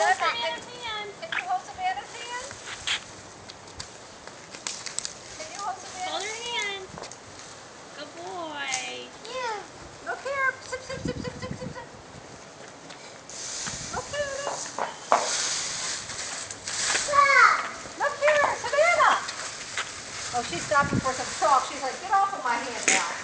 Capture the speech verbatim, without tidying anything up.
hold Savannah's hand. Can you hold Savannah's hand? Can you hold Savannah's Hold her hand. Good boy. Yeah. Look here. Sip, sip, sip, sip, sip, sip, sip. Look at it. Look here, Savannah. Oh, she's stopping for some chalk. She's like, get off of my hand now.